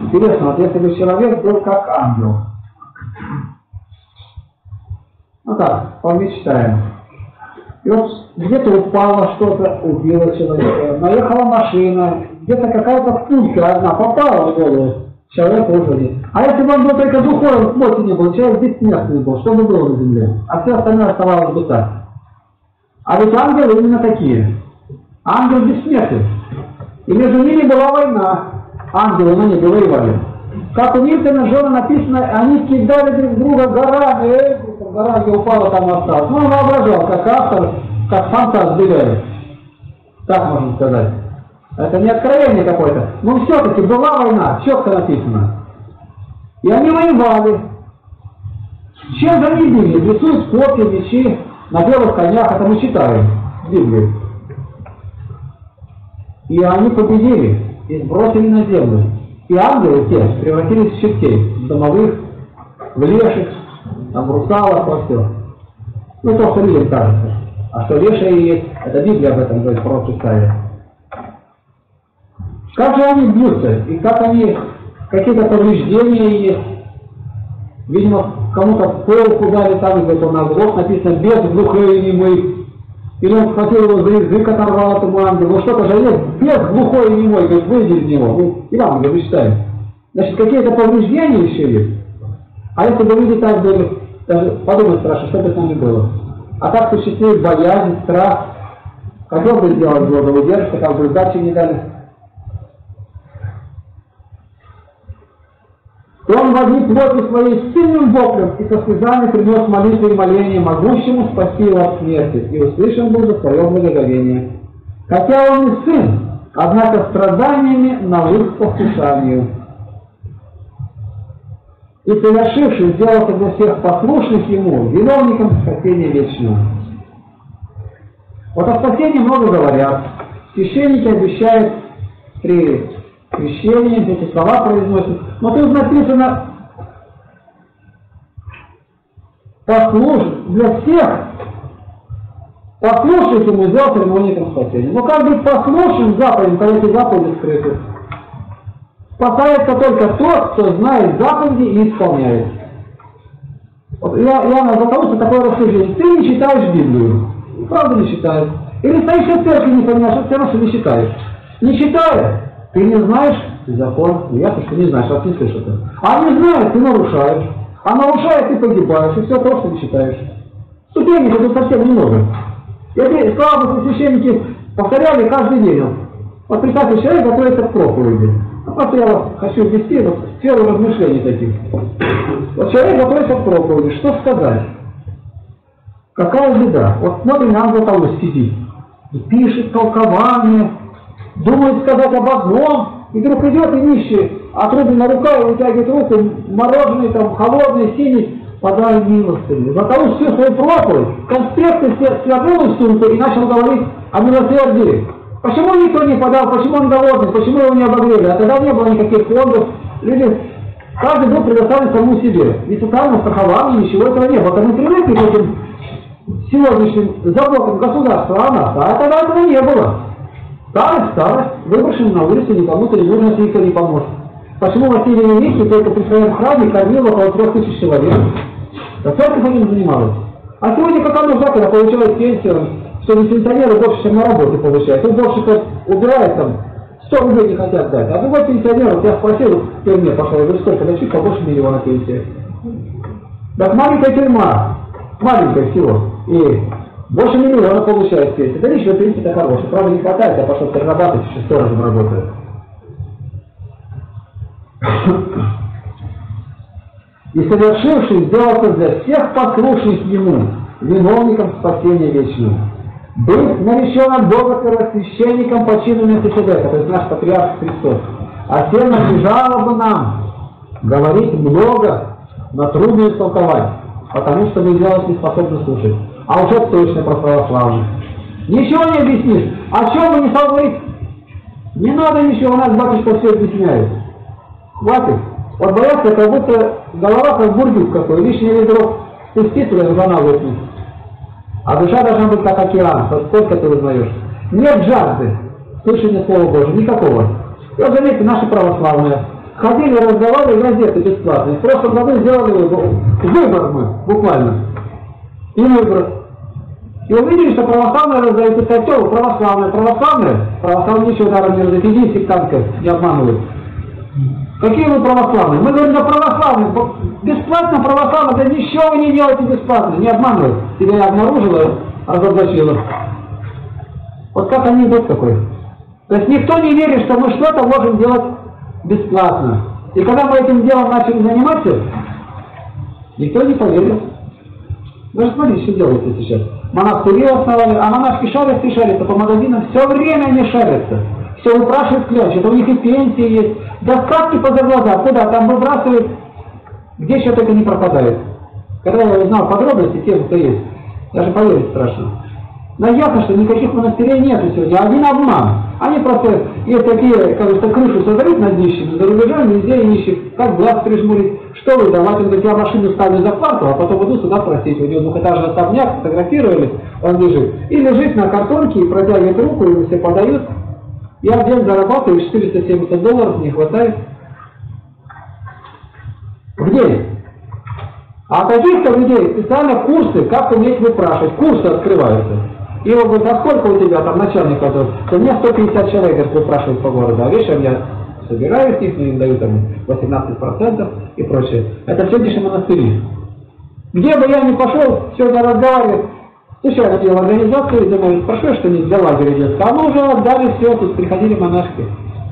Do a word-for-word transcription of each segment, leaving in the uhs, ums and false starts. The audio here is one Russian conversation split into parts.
Интересно, вот если бы человек был как ангел. Ну так, помечтаем. И вот где-то упало что-то, убило человека, наехала машина, где-то какая-то пулька одна попала в голову, человек уже. А если бы он был только духовен, в плоти не был, человек бессмертный был, что бы было на земле? А все остальное оставалось бы так. А ведь ангелы именно такие. Ангел бессмертный. И между ними была война. Ангелы на небе воевали. Как у Ньютона Джона написано, они кидали друг друга горами. Эх, гора, где упала, там осталась. Ну, он воображал, как автор, как фантаст беляет. Так можно сказать. Это не откровение какое-то. Но все-таки была война, четко написано. И они воевали. Чем же они били? Рисуют копья, мечи на белых конях. Это мы читаем в Библии. И они победили и сбросили на землю. И ангелы те превратились в чертей, в домовых, в леших, там, в русалов, во все. Ну, то, что людям кажется. А что лешие есть, это Библия об этом говорит, пророк Исаия. Как же они бьются, и как они, какие-то повреждения есть. Видимо, кому-то пол дали, там, где-то он оглох, написано, без глухой и немой. Или он схватил его за язык, оторвал этому ангелу. Ну что-то же есть, без глухой и немой, говорит, выйди из него. Ну, Иван, говорит, читаем. Значит, какие-то повреждения еще есть. А если бы люди так были, даже подумать страшно, что бы с нами было. А так существует боязнь, страх. Хотел бы сделать зло, удержка, как бы сдачи не дали. И он возник плоти своей сильным воплем и со слезами принес молитвы и моления могущему спасти его от смерти, и услышан был за свое благоговение. Хотя он и сын, однако страданиями навык к послушанию. И совершивший сделался для всех послушных ему виновником спасения вечного. Вот о спасении много говорят. Священники обещают при крещении, эти слова произносят. Но тут написано послуш... для всех послушать ему сделался виновником спасения. Но как быть послушным заповедям, когда эти заповеди скрыты? Спасается только тот, кто знает заповеди и исполняет. Вот я, я назову такое рассуждение. Ты не читаешь Библию. Правда не читаешь. Или стоишь в церкви, не понимаешь, что все равно, что не читаешь. Не читаешь, ты не знаешь закон. Ясно, что не знаешь, раз не слышишь это. А не знаешь, ты нарушаешь. А нарушаешь, ты погибаешь. И все то, что не читаешь. Ступеней это совсем немного. Эти славы священники повторяли каждый день. Вот представьте, человек готовится к проповеди. Вот я вас хочу ввести в сферу размышлений таких. Вот человек готовится к проповеди. Что сказать? Какая беда? Вот смотрим, ангел того сидит. И пишет толкование. Думает сказать об одном. И вдруг идет и нищий, отрублена рука, и вытягивает руку, мороженый, там, холодный, синий. Подай милостыню. Зато всю свою проповедь, конспекты свернул в сумку и начал говорить о милосердии. Почему никто не подал, почему он голодный, почему его не обогрели? А тогда не было никаких фондов. Люди, каждый был предоставлен самому себе. Ни социального страхования, ничего этого не было. Мы привыкли к этим сегодняшним заботам государства о нас, а тогда этого не было. Старость, старость, выброшен на улицу, никому-то не нужно, если никто не поможет. Почему Василий Великий только при своем храме кормил около трех тысяч человек? Да церковь этим занималась. А сегодня какая нужда, когда получают пенсию, что не пенсионеры больше, чем на работе получают. Тут больше кто убирает, там, сто рублей не хотят дать. А другой пенсионер, вот я спросил, в тюрьме пошел, я говорю, сколько? Да чуть побольше миллиона пенсии. Так маленькая тюрьма, маленькая всего, и больше миллиона получает пенсии. Да ничего, пенсия-то хорошая. Правда, не хватает, я пошел перерабатывать, еще сторожем работаю. И совершивший сделался для всех послушных ему виновником спасения вечного. Быть наречен от Бога первосвященником по чину Мелхиседека, то есть наш патриарх Христос. А всем надлежало бы нам говорить много, но трудно истолковать, потому что вы делать не способны слушать. А уже точно про православных. Ничего не объяснишь. О чем вы не стал говорить? Не надо ничего, у нас батюшка все объясняет. Хватит. Вот боятся, как будто голова как бурдюк какой, лишний ведро спустить туда, нужна выпнуть. А душа должна быть как океан, сколько ты узнаешь. Нет жажды слышания Слова Божьего, никакого. И вот заметьте, наши православные, ходили, раздавали газеты бесплатные. В прошлом году сделали выбор. Выбор мы, буквально. И выбор. И увидели, что православные раздают котел, православные, православные, православные ничего даром не раздают, иди сектантка, не обманывают. Какие вы православные? Мы говорим, да православные, бесплатно православные, да ничего вы не делаете бесплатно, не обманывают. Тебя я обнаружила, разоблачила. Вот как анекдот такой. То есть никто не верит, что мы что-то можем делать бесплатно. И когда мы этим делом начали заниматься, никто не поверил. Вы же смотрите, что делается сейчас. Монастыри основали, а монашки шарятся и шарятся по магазинам, все время они шарятся. Все выпрашивают ключ, это у них и пенсии есть. Достатки поза глаза, куда там выбрасывают, где еще только не пропадает. Когда я узнал подробности, тем, кто есть, даже поверить страшно. Но ясно, что никаких монастырей нет сегодня, один обман. Они просто и такие, как бы, крышу создают над нищими, за рубежом везде нищих, как глаз прижмурить, что вы давать, он говорит, я машину ставлю за квартал, а потом иду сюда просить. У него двухэтажный особняк, фотографировали, он лежит. И лежит на картонке, и протягивает руку, ему все подают. Я в день зарабатываю четыреста семьдесят долларов, не хватает. В день. А таких-то людей специально курсы, как уметь выпрашивать. Курсы открываются. И он говорит, а сколько у тебя там начальник? У меня сто пятьдесят человек выпрашивают по городу, а вечером я собираю с них, но им даю там восемнадцать процентов и прочее. Это все дешевые монастыри. Где бы я ни пошел, сегодня разговариваю. Слушай, я делал организацию, и думаю, прошу, что не для лагеря детского. А мы уже отдали все, тут приходили монашки.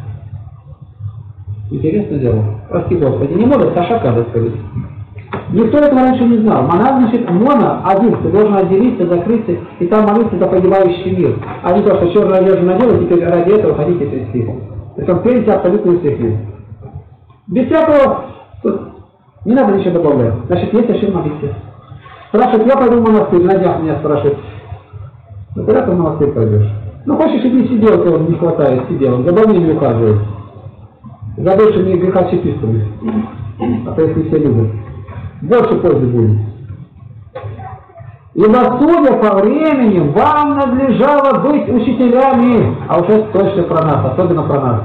Интересное дело. Прости Господи, не может Саша Каза сказать. Никто этого раньше не знал. Монах, значит, моно один, ты должен отделиться, закрыться, и там молиться за погибающий мир. А не то, что черную одежду надел, и теперь ради этого ходите трясти. То есть он пенсия абсолютно у всех есть. Без всякого, тут не надо ничего добавлять. Значит, есть о чем молиться. Спрашивает, я пойду в монастырь, на днях меня спрашивает. Ну куда ты в монастырь пойдешь? Ну хочешь, иди сидел, то не хватает, сидел, за больными ухаживает. За большими греха чипистами. А то их не все любят. Больше пользы будет. Ибо, судя по времени, вам надлежало быть учителями, а уже точно про нас, особенно про нас.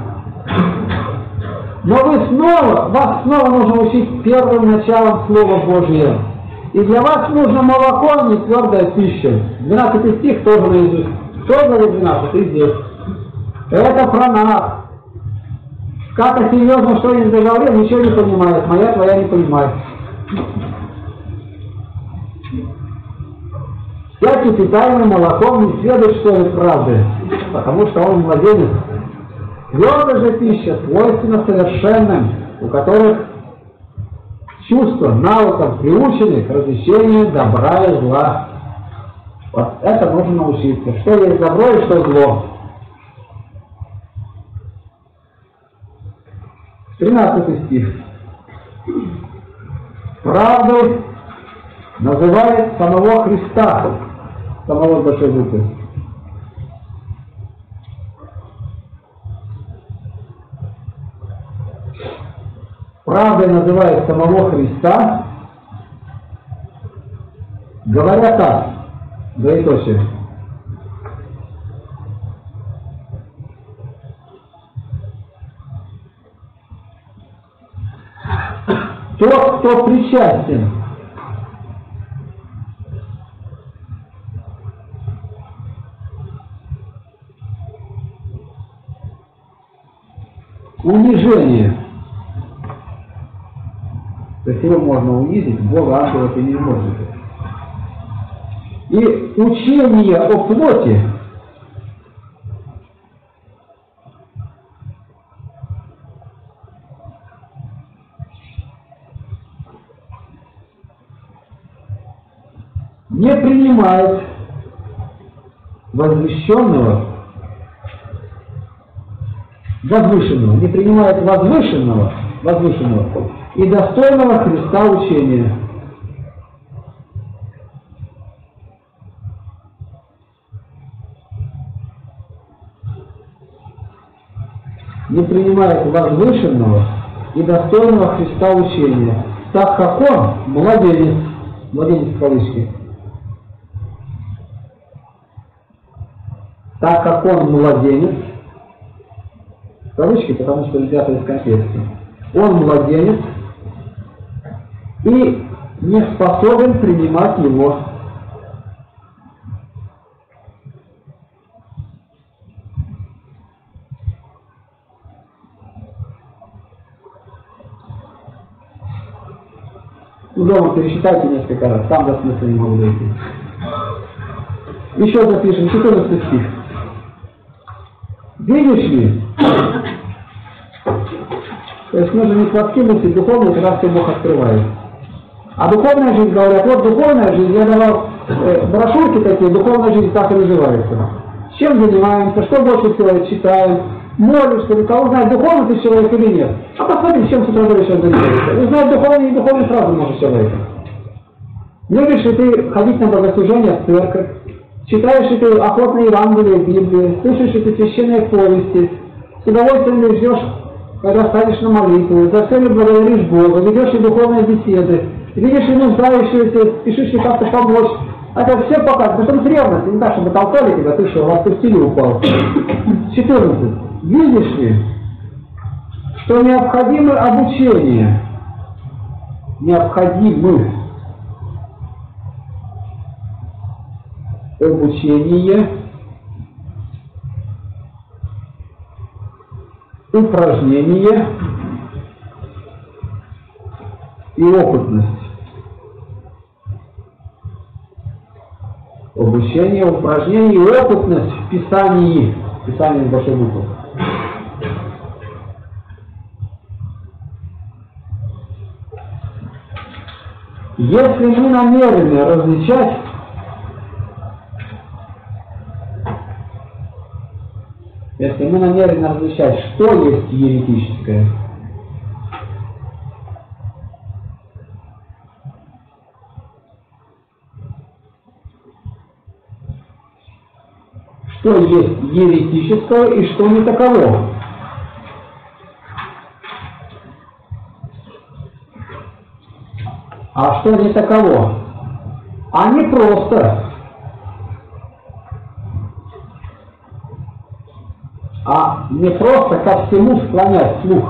Но вы снова, вас снова нужно учить первым началом Слова Божьего. И для вас нужно молоко, а не твердая пища. двенадцатый стих тоже наизусть. Что говорит двенадцатый здесь? Это про нас. Как-то серьезно, что я не договорил, ничего не понимает. Моя твоя не понимает. Всякий питаемый молоком не следует, что ли, правды, потому что он младенец. Твердая же пища свойственна совершенным, у которых чувства, навыкам приучены к различению добра и зла. Вот это нужно научиться. Что есть добро и что зло. тринадцатый стих. Правдой называет самого Христа, самого большой буквы. Правдой называет самого Христа, говоря так, двоеточие. Тот, кто причастен к унижению, то есть его можно унизить, Бога ангела ты не можете. И учение о плоти не принимает возвещенного, возвышенного, не принимает возвышенного, возвышенного и достойного Христа учения. Не принимает возвышенного и достойного Христа учения, так как он младенец, младенец в кавычке, так как он младенец, в кавычки, потому что взято из контекста, он младенец и не способен принимать его. Ну, дома пересчитайте несколько раз, там до смысла не могу дойти. Еще запишем, четырнадцатый стих. Видишь ли? То есть нужно не плотки мыслить духовную, когда все Бог открывает. А духовная жизнь, говорят, вот духовная жизнь, я давал э, брошюрки такие, духовная жизнь так и называется. С чем занимаемся, что больше всего читаем, молишься, или кого знает, духовный ты человек или нет. А посмотри, чем с утра до вечера занимаешься. Узнать духовный и недуховный сразу можешь человека. Любишь ли ты ходить на богослужение в церковь? Читаешь ли ты охотно Евангелие, Библию? Слушаешь ли ты священные повести? С удовольствием ли ждешь, когда станешь на молитву? За все ли благодаришь Бога? Ведешь ли духовные беседы? Видишь ли нуждающегося? Спешишь ли как-то помочь? Это все показывает. Потом ревность. Не так, чтобы толкали тебя, ты что, отпустили, упал. четырнадцать. Видишь ли, что необходимо обучение? Необходимы обучение, упражнение и опытность. Обучение, упражнение и опытность в Писании. Писание с большой буквы. Если мы намерены различать Если мы намерены различать, что есть еретическое, что есть еретическое и что не таково. А что не таково? А не просто. А не просто ко всему склонять слух.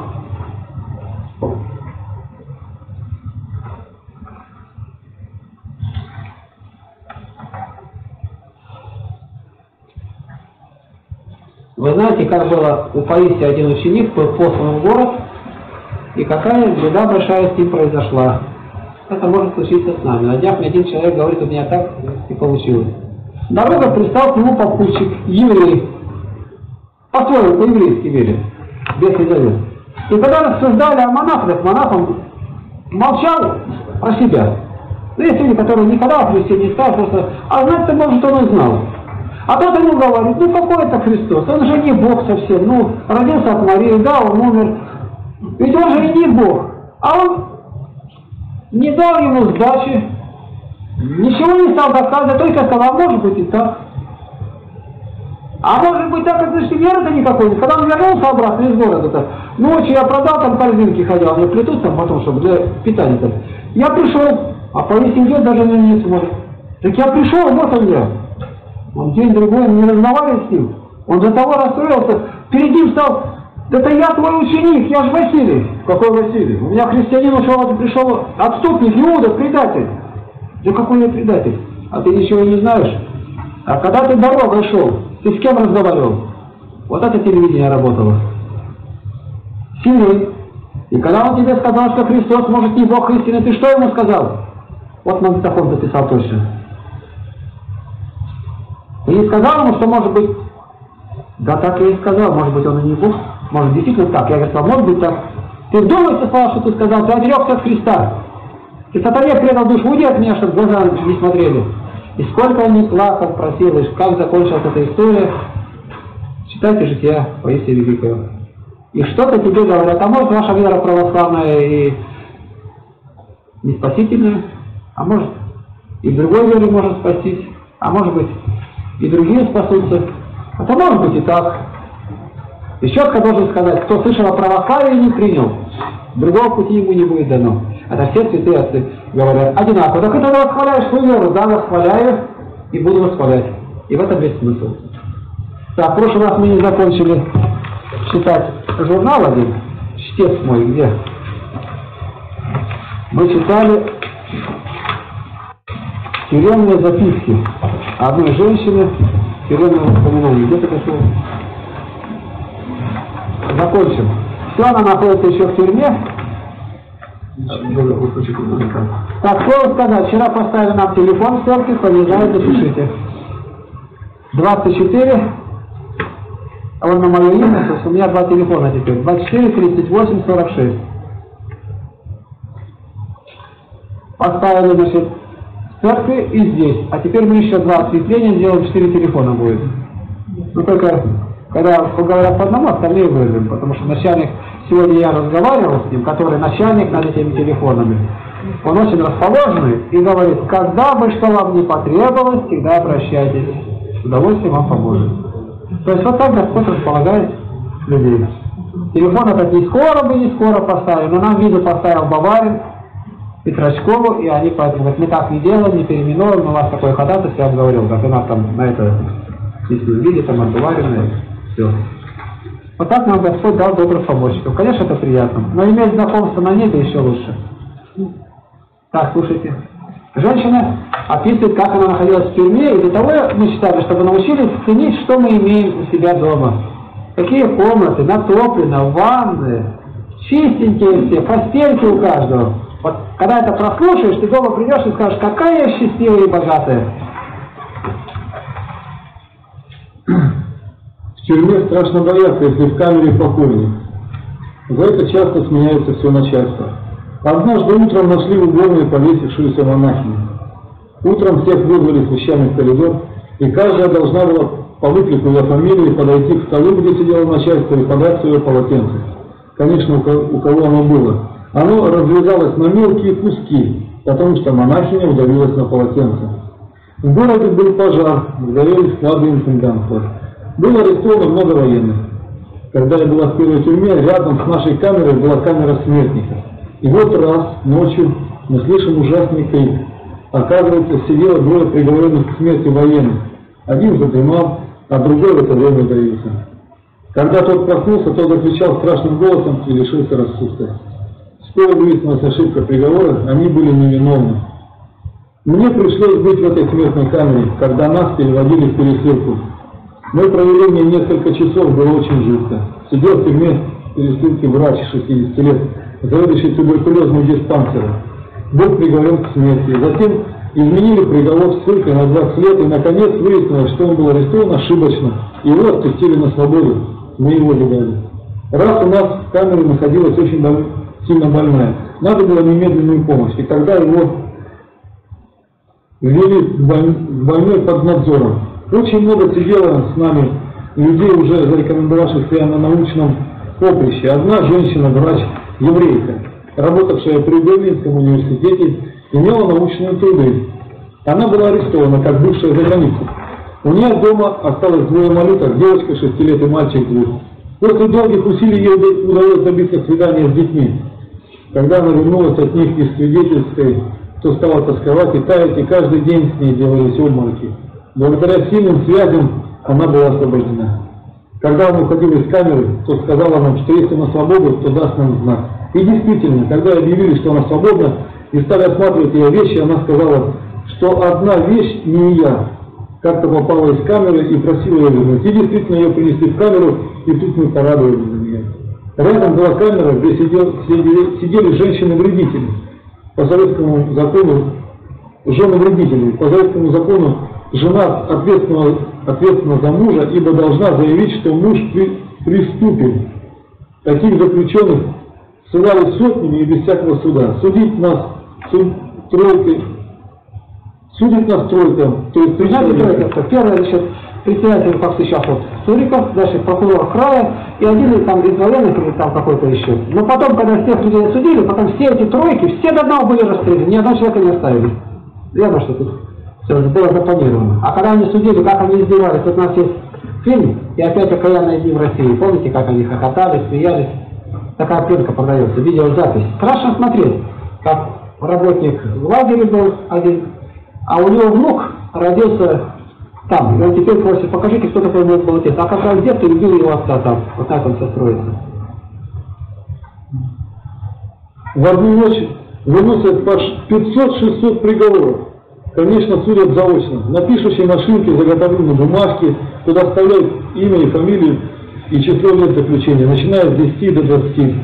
Вы знаете, как было у Паисия один ученик, был послан в город, и какая беда большая с ним произошла. Это может случиться с нами. На днях мне один человек говорит, у меня так и получилось. Дорога пристал к нему попутчик, еврей. По-своему, по-еврейски верит, без завет. И когда рассуждали о монахах, монахом молчал про себя. Ну, есть люди, которые никогда о Христе не стали, просто, а знать-то, может, он и знал. А тот ему говорит, ну какой это Христос? Он же не Бог совсем. Ну, родился от Марии, да, он умер. Ведь он же и не Бог. А он не дал ему сдачи, ничего не стал доказывать, только сказал, может быть и так. А может быть так, значит, веры-то никакой нет. Когда он вернулся обратно из города-то, ночью я продал, там корзинки ходил, мне плетут там потом, чтобы для питания-то. Я пришел, а Паисий идет, даже на меня не смотрит. Так я пришел, вот он я. Он день-другой, не разговаривает с ним. Он до того расстроился, перед ним стал, это я твой ученик, я же Василий. Какой Василий? У меня христианин ушел, пришел отступник, Иуда, предатель. Да какой я предатель? А ты ничего не знаешь? А когда ты дорогой шел, ты с кем разговаривал? Вот это телевидение работало. Сильный. И когда он тебе сказал, что Христос может не Бог истины, ты что ему сказал? Вот магнитофон записал точно. Ты не сказал ему, что может быть... Да так я и сказал, может быть он и не Бог. Может действительно так. Я говорю, может быть так. Ты вдумайся, слова, что ты сказал, ты отрекся от Христа. Ты сатане предал душу, уйди от меня, чтобы глаза не смотрели. И сколько он не плакал, просил, и как закончилась эта история. Читайте жития Паисия Великого. И что-то тебе говорят, а может ваша вера православная и не спасительная, а может и другой вере может спастись, а может быть и другие спасутся. Это может быть и так. И четко должен сказать, кто слышал о православии и не принял, другого пути ему не будет дано. Это все святые отцы говорят одинаково. Так это ты восхваляешь свою веру, да, восхваляю и буду восхвалять. И в этом весь смысл. Так, в прошлый раз мы не закончили читать журнал один, чтец мой, где? Мы читали тюремные записки одной женщины, тюремные воспоминания. Где-то такое. Закончим. Все, она находится еще в тюрьме. Так, слово сказать. Вчера поставили нам телефон в церкви, подъезжает, запишите. двадцать четыре. А вот на мое имя, то есть у меня два телефона теперь. двадцать четыре тридцать восемь сорок шесть. Поставили, значит, в церкви и здесь. А теперь мы еще два осветления сделаем, четыре телефона будет. Ну только, когда поговорят по одному, остальные вызовем. Потому что начальник, сегодня я разговаривал с ним, который начальник над этими телефонами. Он очень расположенный и говорит, когда бы что вам не потребовалось, всегда обращайтесь. С удовольствием вам поможет. То есть вот так Господь располагает людей. Телефон этот не скоро бы, не скоро поставили, но нам видео поставил Баварин, Петрачкову, и они поэтому говорят, мы так не делаем, не переименуем, у вас такое ходатайство, я вам говорил, как у нас там на это, если вы видите, там от Баварина, все. Вот так нам Господь дал добрых помощников. Конечно, это приятно, но иметь знакомство на небе еще лучше. Так, слушайте. Женщина описывает, как она находилась в тюрьме, и для того мы считали, чтобы научились ценить, что мы имеем у себя дома. Какие комнаты, натоплено, ванны, чистенькие все, постельки у каждого. Вот когда это прослушаешь, ты дома придешь и скажешь, какая я счастливая и богатая. В тюрьме страшно бояться, если в камере покойник. За это часто сменяется все начальство. Однажды утром нашли в уборной повесившуюся монахиню. Утром всех вызвали священный в коридор, и каждая должна была по выклику ее фамилии подойти к столу, где сидело начальство, и подать свое полотенце. Конечно, у кого оно было. Оно развязалось на мелкие куски, потому что монахиня удавилась на полотенце. В городе был пожар, сгорели склады интендантства. Было арестовано много военных. Когда я была в первой тюрьме, рядом с нашей камерой была камера смертника. И вот раз, ночью, мы слышим ужасный крик. Оказывается, сидело двое приговоренных к смерти военных. Один задремал, а другой в это время удавился. Когда тот проснулся, тот закричал страшным голосом и лишился рассудка. Вскоре выяснилась ошибка приговора, они были невиновны. Мне пришлось быть в этой смертной камере, когда нас переводили в пересылку. Мы провели в ней несколько часов, было очень жутко. Сидел в тюрьме в пересылке врач шестидесяти лет, заведующий туберкулезным диспансером. Был приговорен к смерти. Затем изменили приговор ссылкой на двадцать лет, и наконец выяснилось, что он был арестован ошибочно. Его отпустили на свободу. Мы его видали. Раз у нас в камере находилась очень боль... сильно больная, надо было немедленную помощь. И тогда его ввели в больной под надзором. Очень много сидело с нами людей, уже зарекомендовавших себя на научном поприще. Одна женщина, врач, еврейка, работавшая при Берлинском университете, имела научные труды. Она была арестована, как бывшая за границей. У нее дома осталось двое малюток, девочка шести лет и мальчик двух. После долгих усилий ей удалось добиться свидания с детьми. Когда она вернулась от них из свидетельской, то стала тосковать и таять, и каждый день с ней делались обмороки. Благодаря сильным связям она была освобождена. Когда она уходила из камеры, то сказала нам, что если она свободна, то даст нам знак. И действительно, когда объявили, что она свободна, и стали осматривать ее вещи, она сказала, что одна вещь не я. Как-то попала из камеры и просила ее вернуть. И действительно ее принесли в камеру, и тут мы порадовались за нее. Рядом была камера, где сидел, сидели, сидели женщины-вредители. По советскому закону, жены-вредители. По советскому закону жена ответственна, ответственна за мужа, ибо должна заявить, что муж при, преступен. Таких заключенных ссылали сотнями и без всякого суда. Судить нас суд, тройкой, судить нас тройкой. То есть, знаете, тройка, первое, значит, председатель, как сейчас вот, Суриков, дальше прокурор края, и один из, там, из военных, или там какой-то еще. Но потом, когда всех людей судили, потом все эти тройки, все до одного были расстреляны, ни одного человека не оставили. Ясно, что тут все было запланировано. А когда они судили, как они издевались, вот у нас есть фильм, и опять «Окаянные дни в России». Помните, как они хохотали, смеялись? Такая пленка продается, видеозапись. Страшно смотреть, как работник в лагере был один, а у него внук родился там. И он теперь просит, покажите, кто такой мой был отец. А как раз дед, ты любил его отца там. Вот так он все строится. В одну ночь выносят по пятьсот-шестьсот приговоров. Конечно, судят заочно. На пишущей машинке заготовлены бумажки, куда вставляют имя и фамилию и число лет заключения, начиная с десяти до двадцати.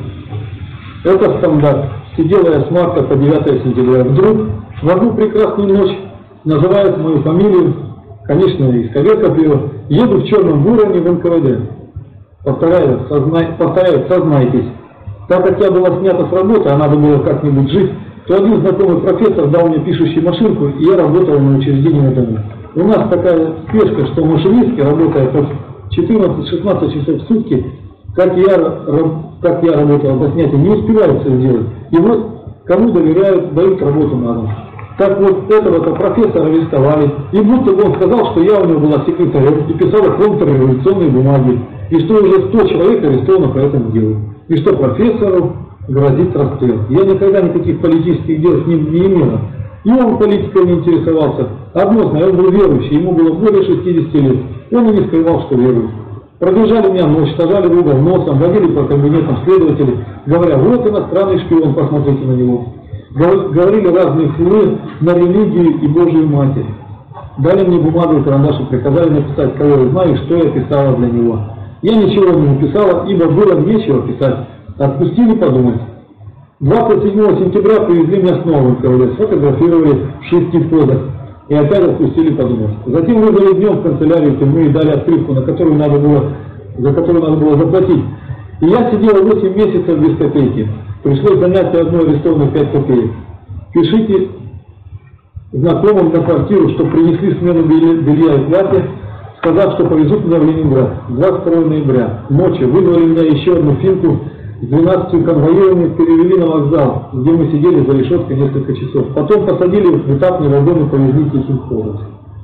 Это стандарт. Сидела я с марта по девятое сентября. Вдруг в одну прекрасную ночь называют мою фамилию, конечно, исковеркав ее, еду в черном вороне в эн ка вэ дэ. Повторяю, сознай, повторяю, сознайтесь. Так как я была снята с работы, а надо было как-нибудь жить, то один знакомый профессор дал мне пишущую машинку, и я работала на учреждении на дому. У нас такая спешка, что машинистки, работая по четырнадцать-шестнадцать часов в сутки, как я, как я работала по снятию, не успевают все сделать. И вот кому доверяют, дают работу на дом. Так вот, этого-то профессора арестовали, и будто бы он сказал, что я у него была секретарем и писала контрреволюционные бумаги, и что уже сто человек арестовано по этому делу, и что профессору грозит расстрел. Я никогда никаких политических дел с ним не имела, и он политикой не интересовался. Одно знаю, он был верующий, ему было более шестидесяти лет, он и не скрывал, что верует. Продержали меня ночь, сажали в угол носом, водили по кабинетам следователей, говоря, вот иностранный шпион, посмотрите на него. Говорили разные флы на религию и Божию Матерь. Дали мне бумагу и карандаш и приказали написать, кого я знаю и что я писала для него. Я ничего не написала, ибо было нечего писать. Отпустили подумать. двадцать седьмого сентября привезли меня снова в эн ка вэ дэ, сфотографировали в шести позах и опять отпустили подумать. Затем вызвали днем в канцелярию тюрьмы и дали открытку, на которую надо было, за которую надо было заплатить. И я сидела восемь месяцев без копейки. Пришлось занять одной арестованной пять копеек. Пишите знакомым на квартиру, что принесли смену белья и платья, сказав, что повезут меня в Ленинград. двадцать второго ноября. Ночью вызвали меня еще одну финку с двенадцатью конвоирами, перевели на вокзал, где мы сидели за решеткой несколько часов. Потом посадили в этапный вагон и повезли тихим ходом.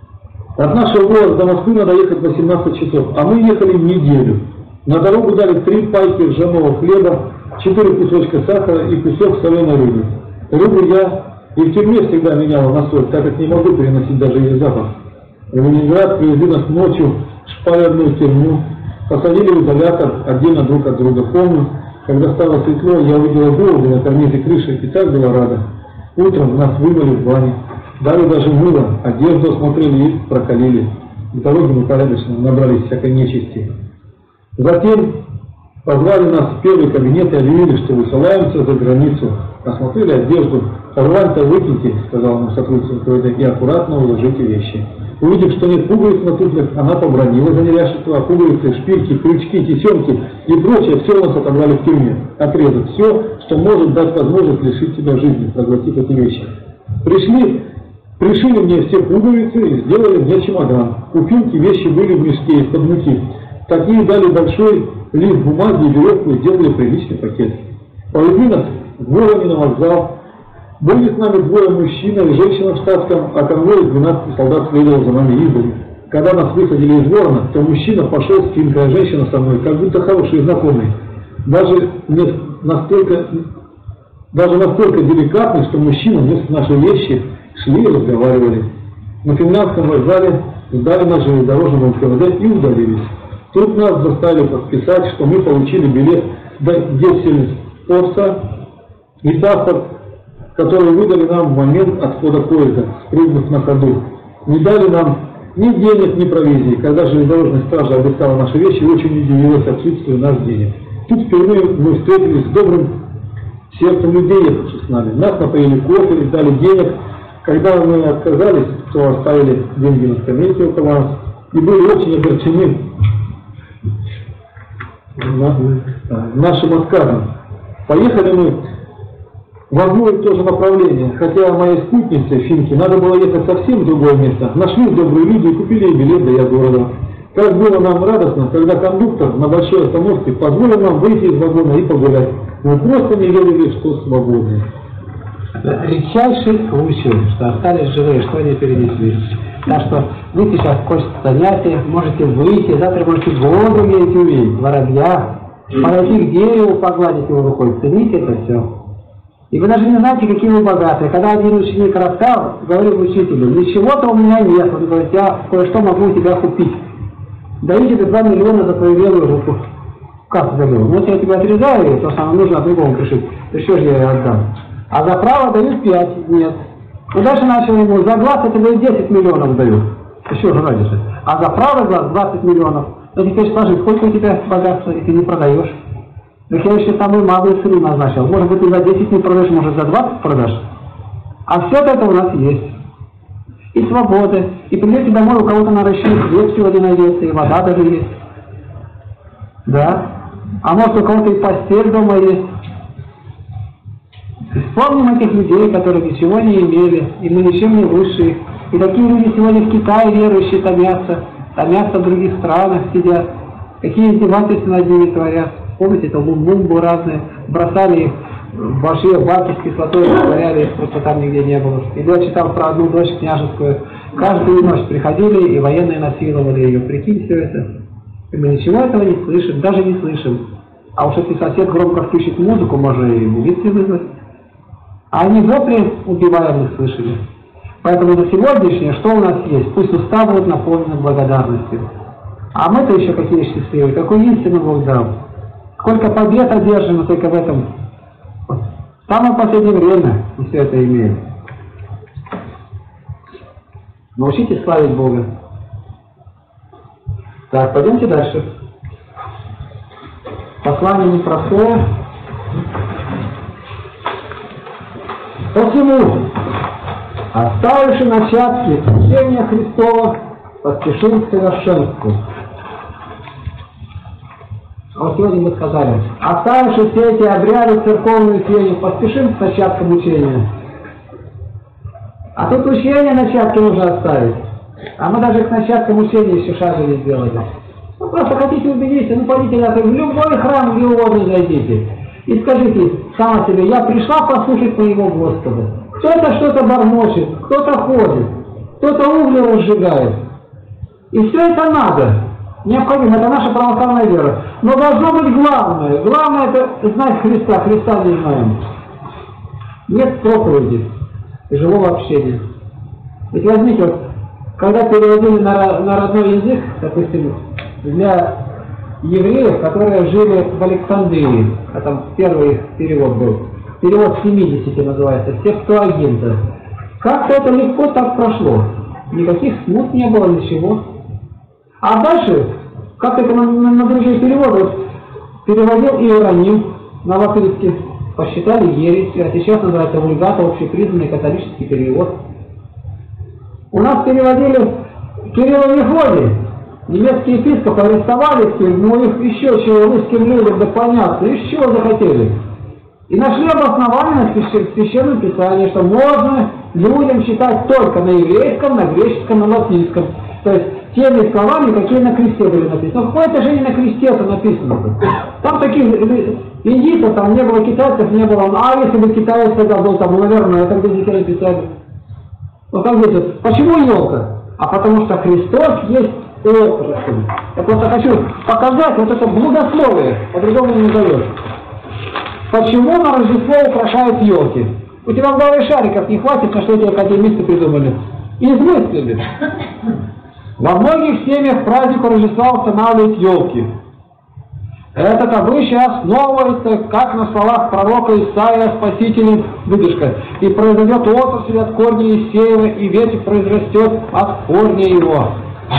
От нашего города до Москвы надо ехать восемнадцать часов, а мы ехали неделю. На дорогу дали три пайки ржаного хлеба, четыре кусочка сахара и кусок соленой рыбы. Рыбу я и в тюрьме всегда меняла на соль, так как не могу переносить даже ее запах. В Ленинград привезли нас ночью в шпалерную тюрьму, посадили в изолятор отдельно друг от друга. Помню, когда стало светло, я увидела голуби на карнизе крыши и так была рада. Утром нас вымыли в бане, дали даже мыло, одежду осмотрели и прокалили. В дороге мы порядочно набрались всякой нечисти. Затем позвали нас в первый кабинет и объявили, что высылаемся за границу. Осмотрели одежду. «Рвань-то выкиньте», — сказала нам сотрудница эн ка вэ дэ, — «и аккуратно уложите вещи». Увидев, что нет пуговиц на туфлях, она побронила за неряшество, а пуговицы, шпильки, крючки, тесемки и прочее все у нас отобрали в тюрьме. Отрезать все, что может дать возможность лишить тебя жизни, проглотив эти вещи. Пришли, пришили мне все пуговицы и сделали мне чемодан. У Финки вещи были в мешке из-под муки. Такие дали большой лист бумаги и веревку и сделали приличный пакет. Повезли нас в Вороне на вокзал. Были с нами двое мужчина и женщина в штатском, а конвой из двенадцати солдат следовал за нами издали. Когда нас высадили из Ворона, то мужчина пошел с Финкой, а женщина со мной, как будто хорошие знакомые. Даже настолько, даже настолько деликатный, что мужчина вместо нашей вещи шли и разговаривали. На финляндском вокзале сдали наш железнодорожный эн ка вэ дэ и удалились. Тут нас заставили подписать, что мы получили билет до Гельсингфорса и паспорт, который выдали нам в момент отхода поезда, спрыгнув на ходу. Не дали нам ни денег, ни провизии. Когда железнодорожная стража обыскала наши вещи, очень удивилась отсутствию наших денег. Тут впервые мы встретились с добрым сердцем людей, ехавших с нами. Нас напоили кофе, дали денег. Когда мы отказались, то оставили деньги на скамейке около нас и были очень огорчены нашим отказом. Поехали мы в одно и то же направление, хотя моей спутнице, Финке, надо было ехать совсем в другое место. Нашлись добрые люди и купили ей билет до ее города. Как было нам радостно, когда кондуктор на большой остановке позволил нам выйти из вагона и погулять. Мы просто не верили, что свободны. Редчайший случай, что остались живые, что они перенесли. Так что вы сейчас после занятия можете выйти, завтра можете воду уметь увидеть, воробья, подойти к дереву, погладить его рукой, цените это все. И вы даже не знаете, какие вы богатые. Когда один ученик рассказал, говорил учителю, ничего-то у меня нет, он говорит, я кое-что могу у тебя купить. Даю тебе два миллиона за твою левую руку. Как за левую? Ну, если я тебя отрезаю, то самое нужно от другого пришить. Ты что же я ее отдам? А за право дают пять. Нет. И дальше начал ему, за глаз это дают десять миллионов дают. Еще же ради же. А за правый глаз двадцать миллионов. Ну теперь скажи, сколько у тебя богатства, и ты не продаешь? Так я еще самую малую цену назначил. Может быть, ты за десять не продаешь, может, за двадцать продашь. А все это у нас есть. И свобода. И придете домой, у кого-то на расчет хлеб сегодня найдется, и вода даже есть. Да. А может, у кого-то и постель дома есть. И вспомним этих людей, которые ничего не имели, и мы ничем не лучше. И такие люди сегодня в Китае верующие томятся, томятся в других странах сидят. Какие издевательства над ними творят. Помните, это лумбу разные, бросали их в большие баки с кислотой, растворяли их, просто там нигде не было. И я читал про одну дочь княжескую. Каждую ночь приходили, и военные насиловали ее. Прикинь все это. И мы ничего этого не слышим, даже не слышим. А уж если сосед громко включит музыку, можно и милицию вызвать. А они вопли убиваемых слышали. Поэтому на сегодняшнее, что у нас есть? Пусть уста будут наполнены благодарностью. А мы-то еще какие счастливые, какую истину Бог дал. Сколько побед одержано только в этом. В самое последнее время мы все это имеем. Научитесь славить Бога. Так, пойдемте дальше. Послание непростое. Посему, оставивши начатки учения Христова, поспешим к совершенству. Вот сегодня мы сказали, оставивши все эти обряды церковные учения, поспешим к начаткам учения. А тут учение начатки нужно оставить. А мы даже к начаткам учения еще шага не сделали. Ну просто хотите убедиться, ну пойдите в любой храм, где угодно зайдите. И скажите сама себе, я пришла послушать моего Господа. Кто-то что-то бормочет, кто-то ходит, кто-то угли разжигает. И все это надо. Необходимо, это наша православная вера. Но должно быть главное. Главное это знать Христа. Христа не знаем. Нет проповеди и живого общения. Ведь возьмите, вот, когда переводили на, на родной язык, допустим, для евреев, которые жили в Александрии, а там первый их перевод был, перевод семидесяти называется, Септуагинта. Как-то это легко так прошло. Никаких смут не было, ничего. А дальше, как это на, на, на другие переводы, вот, переводил Иероним на латынский, посчитали ересью, а сейчас называется вульгата, общепризнанный католический перевод. У нас переводили Кирилл и Мефодий, немецкие епископы арестовали в тюрьму, ну их еще чего русским людям доклоняться, и чего захотели. И нашли обоснование в Священном Писании, что можно людям читать только на еврейском, на греческом, на латинском. То есть теми словами, какие на кресте были написаны. Но какое-то же не на кресте это написано. Там таких индийцев, там не было китайцев, не было. А если бы китаец тогда был, там, наверное, это где здесь написали. Ну как говорится, почему елка? А потому что Христос есть отрасль. Я просто хочу показать вот это благословие, по-другому не даешь. Почему на Рождество украшают елки? У тебя в голове шариков не хватит, на что эти академисты придумали. Измыслили. Во многих семьях праздник Рождества устанавливают елки. Этот обычай основывается, как на словах пророка Исаия, спасителя, выдержка. И произойдет отрасль от корня Иисеева, и ветвь произрастет от корня его.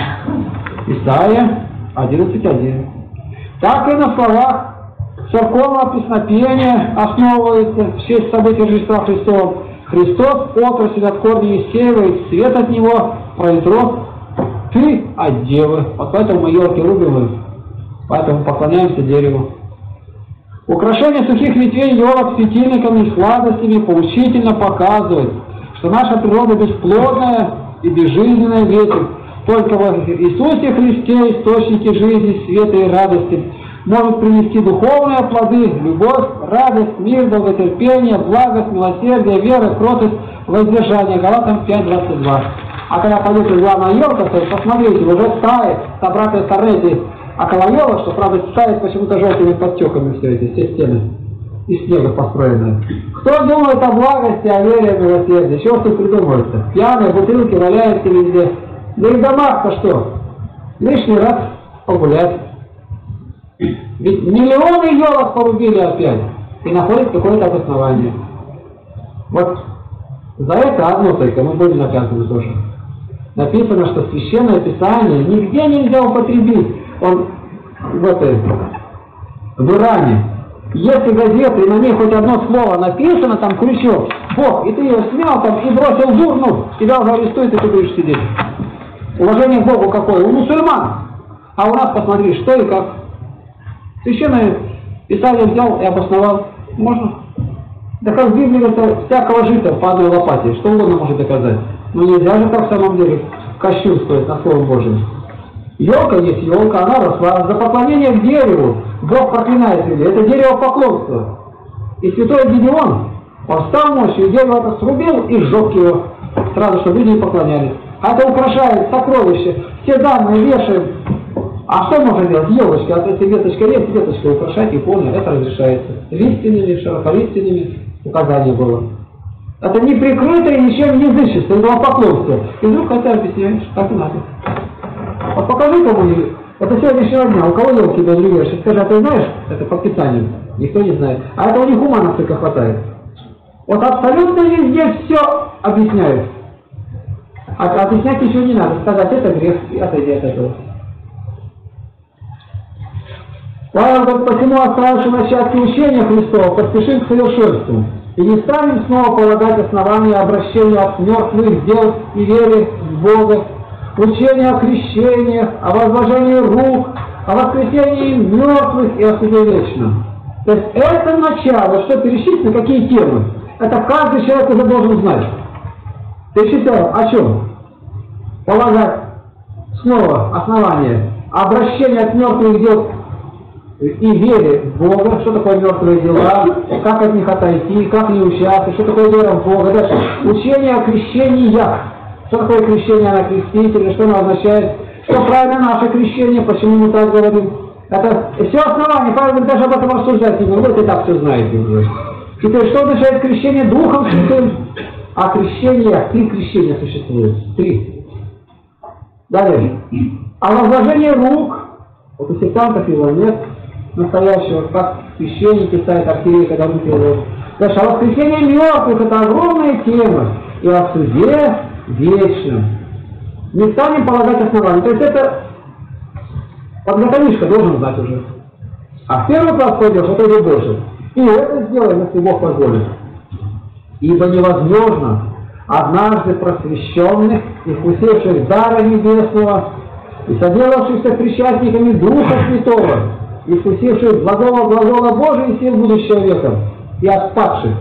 Исаия одиннадцать один. Так и на словах церковного песнопения основывается в честь событий Рождества Христова. Христос отрасль от корня Иисеева, и свет от него произрос ты от девы. Вот поэтому мы елки рубим, поэтому поклоняемся дереву. Украшение сухих ветвей елок светильниками и сладостями поучительно показывает, что наша природа бесплодная и безжизненная ветвь. Только в Иисусе Христе, источнике жизни, света и радости, может принести духовные плоды, любовь, радость, мир, долготерпение, благость, милосердие, вера, кротость, воздержание. Галатам пять двадцать два. А когда пойдете в главная елка, то посмотрите, уже стает с обратной стороны эти около елок, что, правда, стает почему-то желтыми подтеками все эти, все стены из снега построенные. Кто думает о благости, о вере, о милосердии? Чего тут придумывается? Пьяные бутылки валяются везде. Да и в домах-то что? Лишний раз погулять. Ведь миллионы елок порубили опять. И находят какое-то обоснование. Вот за это одно только мы будем наказаны тоже. Написано, что Священное Писание нигде нельзя употребить. Он в этой, в Иране. Если газета, и на ней хоть одно слово написано, там крючок, Бог, и ты ее снял там и бросил в урну, тебя уже арестуют, и ты будешь сидеть. Уважение к Богу какое? У мусульман. А у нас посмотри, что и как. Священное Писание взял и обосновал. Можно? Да как в Библии это всякого жита по одной лопате. Что угодно может доказать. Но нельзя же так в самом деле кощунствовать на Слово Божие. Елка есть елка, она росла. За поклонение к дереву Бог проклинает ее. Это дерево поклонства. И святой Гедеон, он стал мощью, и дерево это срубил и сжег его. Сразу, чтобы люди не поклонялись. А это украшает сокровище. Все данные вешаем. А что можно делать? Елочка, а если веточка есть, веточкой украшать иконы, это разрешается. Лиственными, широколиственными указание было. Это не прикрытое ничем не язычество, это поклонство. И вдруг хотя объясняешь, как и надо. Вот покажи кому-нибудь, это сегодняшнего дня, у кого елки без ревешь, скажи, а ты знаешь, это по Писанию, никто не знает. А это у них ума настолько хватает. Вот абсолютно везде все объясняют. А объяснять ничего не надо, сказать, это грех, и отойди от этого. Павел говорит, посему оставивши начатки учения Христова, поспешим к совершенству. И не станем снова полагать основания обращения от мертвых дел и веры в Бога, учения о крещениях, о возложении рук, о воскресении мертвых и о суде вечном. То есть это начало, что перечислено, какие темы. Это каждый человек уже должен знать. Перечисляем о чем? Полагать снова основание обращения от мертвых дел и вере в Бога, что такое мертвые дела, как от них отойти, как не участвовать, что такое вера в Бога. Дальше. Учение о крещениях. Что такое крещение на крестителя, что оно означает, что правильно наше крещение, почему мы так говорим. Это все основания, Павел даже об этом рассуждать не будет, вы и так все знаете уже. Теперь, что означает крещение Духом Святым? А крещение, три крещения существует. Три. Далее. А возложение рук, вот у сектантов его нет, настоящего, как священники ставят архиереи, когда руки его. Дальше, а воскресение мертвых, это огромная тема. И о суде вечном. Не станем полагать основания. То есть это подготовишка должен знать уже. А в первый класс пойдешь, это уже больше. И это сделаем, если Бог позволит. Ибо невозможно однажды просвещенных и вкусивших дара небесного и соделавшихся причастниками Духа Святого и вкусивших благого глагола Божия и сил будущего века и отпадших.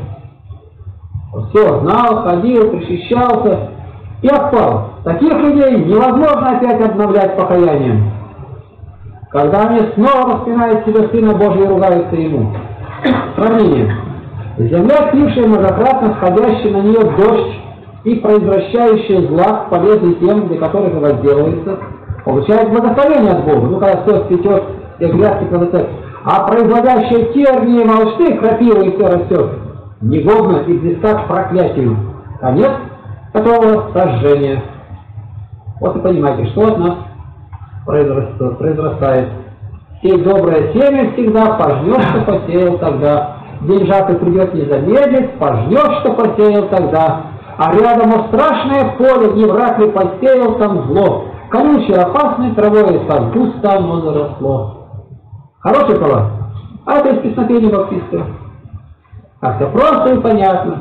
Все знал, ходил, причащался и отпал. Таких людей невозможно опять обновлять покаянием. Когда они снова распинают себе Сына Божия и ругаются Ему. Сравнение. Земля, пившая многократно сходящий на нее дождь и произвращающая злак, полезный тем, для которых и возделывается, получает благословение от Бога. Ну, когда все цветет, все грядки плодотворят. А производящая тернии и молчны, крапива и все растет, негодно и близка к проклятию. Конец которого сожжение. Вот и понимаете, что от нас произрастает. Сей доброе семя всегда, пожнешь, что посеял тогда. День жатвы придет не замедлить, пожнешь, что посеял тогда. А рядом о страшное поле, не враг ли посеял там зло. Колючей опасной травой там густо оно заросло. Хорошие слова? А это из песнопения баптистов. Как-то просто и понятно.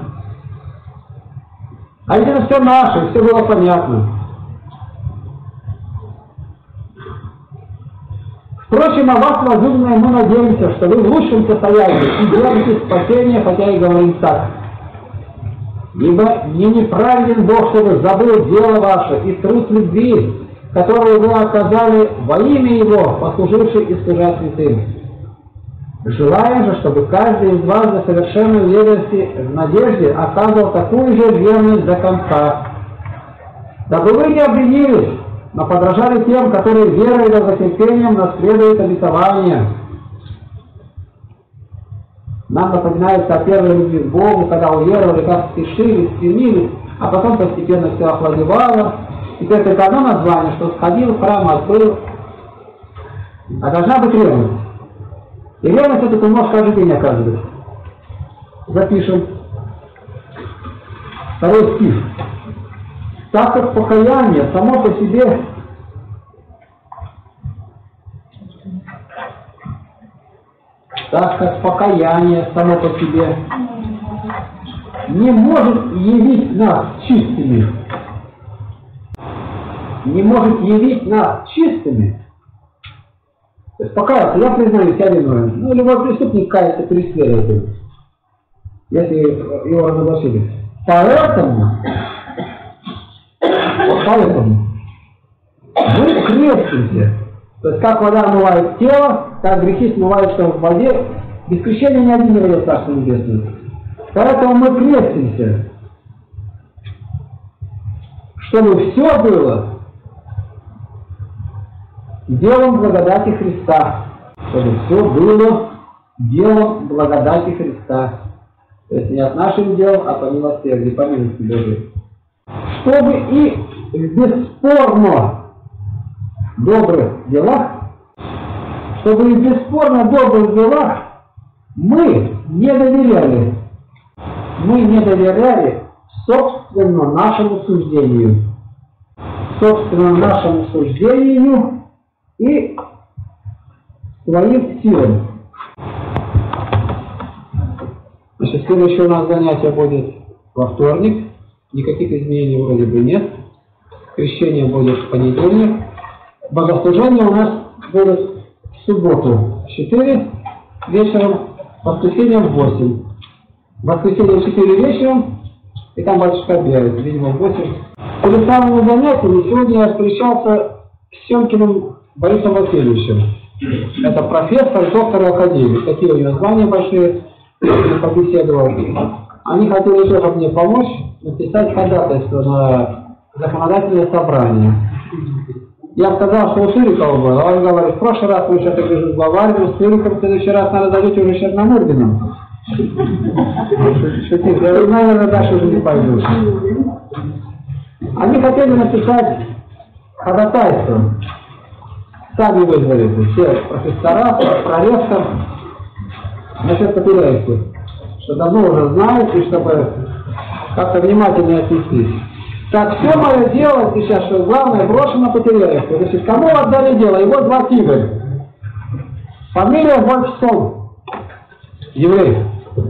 А ведь это все наше, все было понятно. Впрочем, о вас, возлюбленные, мы надеемся, что вы в лучшем состоянии и держите спасение, хотя и говорим так. Ибо не неправеден Бог, чтобы забыл дело ваше и труд любви, которую вы оказали во имя Его, послуживший и служа святым. Желаем же, чтобы каждый из вас за совершенную верности в надежде оказывал такую же верность до конца. Дабы вы не обленились, но подражали тем, которые верой и долготерпением наследуют обетование. Нам напоминается о первой любви к Богу, когда уверовали, как спешили, стремились, а потом постепенно все охладевало. И это одно название, что сходил в храм, открыл. А должна быть ревность. И ревность это ты можешь каждый день оказывать. Запишем. Второй стих. Так как покаяние само по себе так как покаяние само по себе не может явить нас чистыми, не может явить нас чистыми, то есть покаяться, я признаюсь, я виновен. Ну, любой преступник кается перед следователем, если его разоблачили. Поэтому, вот поэтому мы крестимся. То есть, как вода омывает тело, как грехи смываются в воде, без крещения ни один не войдет в Царство Небесное. Поэтому мы крестимся, чтобы все было делом благодати Христа. Чтобы все было делом благодати Христа. То есть не от наших дел, а по милосердию, по милости Божией. Чтобы и в бесспорно добрых делах, чтобы и в бесспорно добрых делах мы не доверяли, мы не доверяли собственно нашему суждению, собственно нашему суждению и своим силам. Значит, следующее у нас занятие будет во вторник, никаких изменений вроде бы нет, крещение будет в понедельник. Богослужение у нас будет в субботу в четыре вечером, в воскресенье в восемь. В воскресенье в четыре вечером, и там батюшка объявит, видимо, в восемь. Перед самыми занятиями сегодня я встречался с Семкиным Борисом Васильевичем. Это профессор, доктор академии. Такие у него звания большие, я побеседовал. Они хотели тоже мне помочь написать ходатайство на законодательное собрание. Я сказал, что у Сырикова было, а он говорит, в прошлый раз вы что-то вижу с главарем, с Сыриком, в следующий раз надо дадите уже Черномырдиным. Шутить, я говорю, наверное, дальше уже не пойду. Они хотели написать ходатайство. Сами вызвали, все профессора, проректор, насчет Потеряевки, что давно уже знают, и чтобы как-то внимательно отнестись. Так, все мое дело сейчас, что главное брошено Потеряевку. Значит, кому отдали дело? Его звать Игорь. Фамилия Вольфсон. Еврей.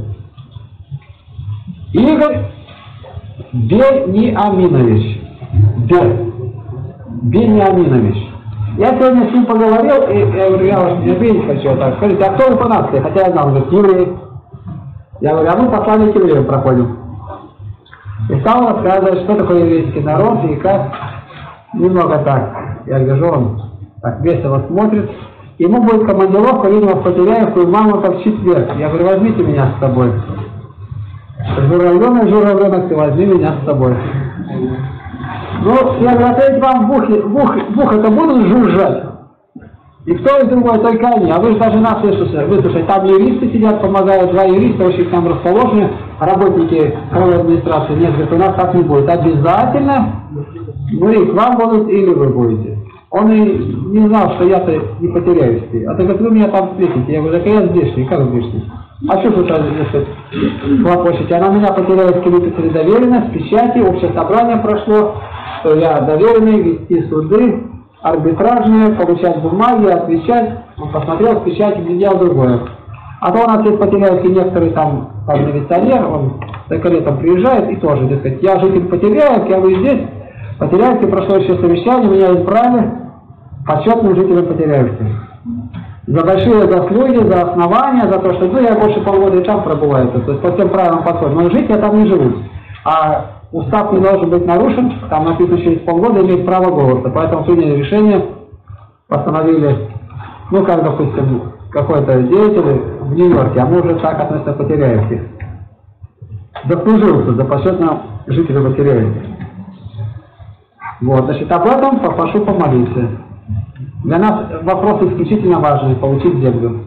Игорь Бениаминович. Б. Бениаминович. Я сегодня с ним поговорил, и я говорю, я вас не обидеть хочу. Так, скажите, а кто вы по нации? Хотя я знал, он говорит, еврей. Я говорю, а мы послание к евреям проходим. И стал рассказывать, что такое еврейский народ и как. Немного так. Я гляжу, он так весело смотрит. Ему будет командировка, видимо, в Потеряевку, и мама как в четверг. Я говорю, возьмите меня с собой. Журавленок, журавленок, ты возьми меня с собой. Ну, я говорю, опять вам в ухе, в ухе, в ухе-то будут жужжать. И кто из другой, только они. А вы же даже нас выслушать. Там юристы сидят, помогают, два юриста, очень там расположены, работники правовой администрации. Нет, говорит, у нас так не будет. Обязательно, говорит, вам будут или вы будете. Он и не знал, что я-то не потеряюсь. А ты говорит, вы меня там встретите. Я говорю, так я здешний, как здешний? А что тут хлопочете? Она меня потеряет, выписали доверенность, печати, общее собрание прошло, что я доверенный, вести суды, арбитражные, получать бумаги, отвечать. Он посмотрел, с печати глядел другое. А то он ответ потеряет, и некоторые там, там милиционер, он только летом приезжает и тоже, дескать, я житель Потеряевки, а вы здесь, Потеряевки, прошло еще совещание, меня избрали почетным жителем Потеряевки. За большие заслуги, за основания, за то, что ну, я больше полгода и там пробываю, то есть по всем правилам подходит. Но жить я там не живу. А устав не должен быть нарушен, там написано через полгода иметь право голоса. Поэтому приняли решение, постановили, ну как, допустим, какой-то деятель в Нью-Йорке, а мы уже так относимся к Потеряевке. Заслужился за почетного жителя Потеряевки. Вот, значит, об этом попрошу помолиться. Для нас вопрос исключительно важный – получить землю.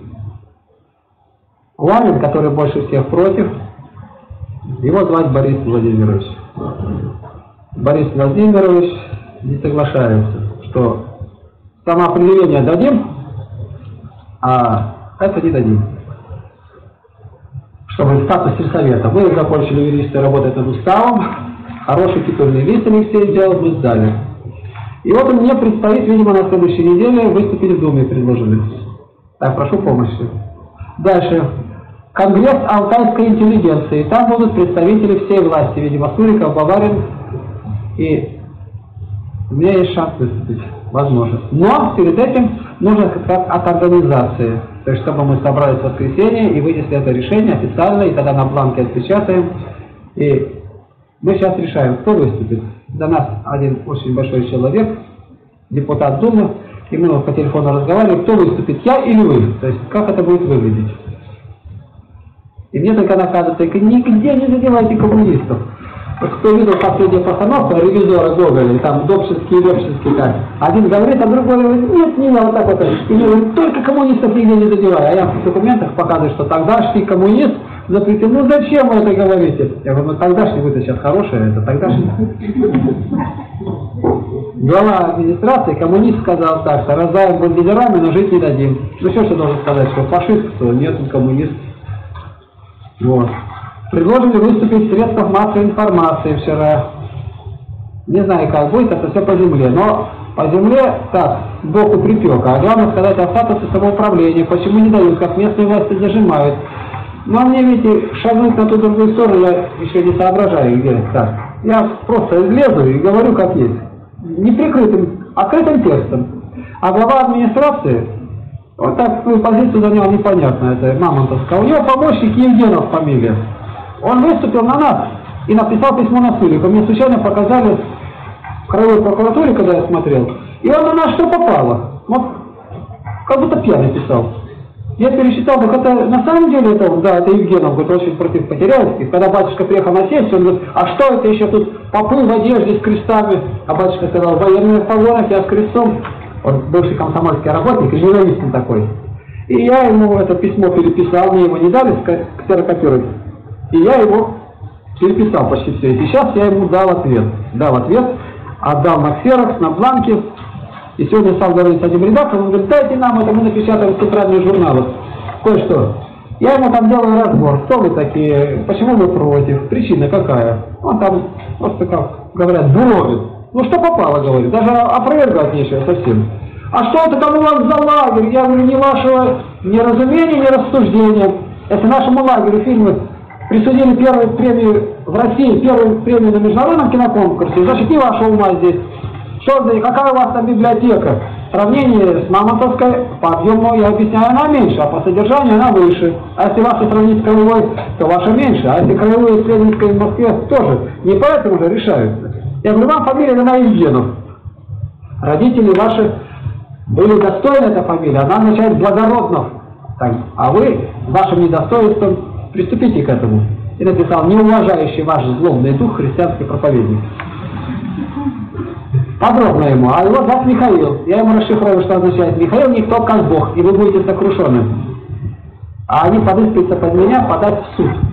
Ламин, который больше всех против, его звать Борис Владимирович. Борис Владимирович не соглашается, что самоопределение дадим, а это не дадим. Чтобы статус сельсовета. Мы закончили юристы работать над уставом, хороший титульный лист Алексей сделал, мы сдали. И вот мне предстоит, видимо, на следующей неделе выступить в Думе, предложили. Так, прошу помощи. Дальше. Конгресс алтайской интеллигенции. Там будут представители всей власти, видимо, Суриков, Баварин. И у меня есть шанс выступить, возможно. Но перед этим нужно как от организации. То есть, чтобы мы собрались в воскресенье и вынесли это решение официально, и тогда на бланке отпечатаем. И мы сейчас решаем, кто выступит. До нас один очень большой человек, депутат Думы, и мы по телефону разговаривали, кто выступит, я или вы. То есть, как это будет выглядеть. И мне только наказывают, только нигде не задевайте коммунистов. Вот кто видел последнюю постановку ревизора Гоголя, там Добшинский и Лепшинский, как. Один говорит, а другой говорит, нет, не я вот так вот. И говорит, только коммунистов нигде не задевай. А я в документах показываю, что тогдашний коммунист запретил. Ну зачем вы это говорите? Я говорю, ну тогдашний вы-то сейчас хороший, это тогдашний. Глава администрации, коммунист, сказал так, что раздаем бандерами, но жить не дадим. Ну что, что должен сказать, что фашист, кто? Нет, он коммунист. Вот. Предложили выступить в средствах массовой информации вчера. Не знаю, как будет, это все по земле. Но по земле так, Бог упрепек. А главное сказать о статусе самоуправления, почему не дают, как местные власти зажимают. Но мне, видите, шагнуть на ту другую сторону я еще не соображаю, где так. Я просто лезу и говорю, как есть. Не прикрытым, открытым текстом. А глава администрации, вот такую позицию занял непонятно, это Мамонтовская. У него помощник Евгенов фамилия. Он выступил на нас и написал письмо на Сурика. Мне случайно показали в краевой прокуратуре, когда я смотрел. И он на нас что попало. Вот как будто пьяный писал. Я пересчитал, так это на самом деле это, да, это Евгенов, говорит, очень против Потеряевских. Когда батюшка приехал на сессию, он говорит, а что это еще тут попы в одежде с крестами? А батюшка сказал, в военных погонах, я с крестом. Он бывший комсомольский работник, журналист такой. И я ему это письмо переписал, мне его не дали ксерокопировать. И я его переписал почти все. И сейчас я ему дал ответ. Дал ответ, отдал на ксерокс, на бланке. И сегодня стал говорить с одним редактором, он говорит, дайте нам это, мы напечатаем в центральные журналы. Кое-что. Я ему там делаю разбор, кто вы такие, почему вы против, причина какая. Он там просто, как говорят, буровит. Ну что попало, говорит, даже опровергать нечего совсем. А что это там у вас за лагерь? Я говорю, ни вашего неразумения, ни рассуждения. Это нашему лагерю фильмы присудили первую премию в России, первую премию на международном киноконкурсе. Значит, не вашего ума здесь. Что, какая у вас там библиотека? В сравнении с Мамонтовской по объему, я объясняю, она меньше, а по содержанию она выше. А если ваша сравнить с краевой, то ваша меньше. А если краевые исследовательские в Москве тоже. Не поэтому же решаются. Я говорю, вам фамилия Ивана Евгенов. Родители ваши были достойны этой фамилии, она означает благороднов. Так, а вы вашим недостоинством приступите к этому. И написал, не уважающий ваш злобный дух христианский проповедник. Подробно ему, а его зовут Михаил. Я ему расшифрую, что означает Михаил, никто как Бог, и вы будете сокрушены. А они подыскиваются под меня подать в суд.